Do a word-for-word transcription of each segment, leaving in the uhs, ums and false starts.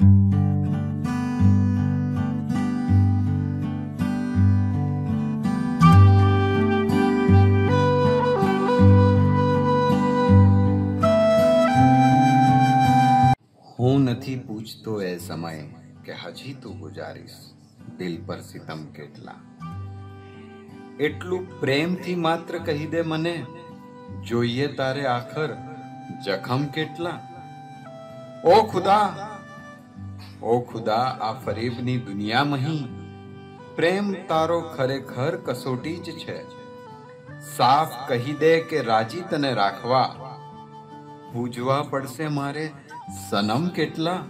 હું નથી પૂછતો એ સમય કે હજી તું ગુજારીશ દિલ પર સિતમ કેટલા, એટલું પ્રેમથી માત્ર કહી દે મને, જોઈએ તારે આખર જખમ કેટલા। ઓ ખુદા ઓ ખુદા આ ફરેબની દુનિયામાં પ્રેમ તારો ખરેખર કસોટી જ છે। સાફ કહી દે કે રાજી તને રાખવા, પૂજવા પડશે મારે સનમ કેટલા।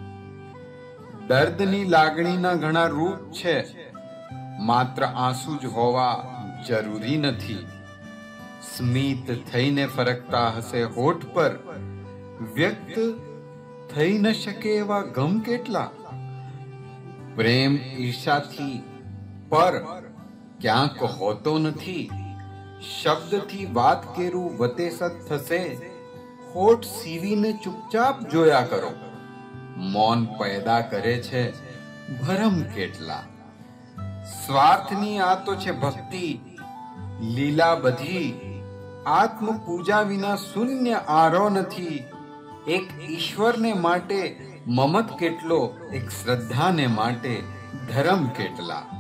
દર્દની લાગણીના ઘણા રૂપ છે, માત્ર આંસુ જ હોવા જરૂરી નથી। સ્મિત થઈને ફરકતા હશે હોઠ પર, વ્યક્ત થઈ ન શકે એવા ગમ કેટલા। પ્રેમ ઈર્ષાથી પર ક્યાંક હોતો નથી, શબ્દથી વાત કેરું વતેસત થશે, હોઠ સીવીને ચૂપચાપ જોયા કરો, મૌન પેદા કરે છે ભરમ કેટલા। સ્વાર્થની આ તો છે ભક્તિ લીલા બધી, આત્મ પૂજા વિના શૂન્ય આરો નથી। એક ઈશ્વરને માટે મમત કેટલો, એક શ્રદ્ધાને માટે ધર્મ કેટલા।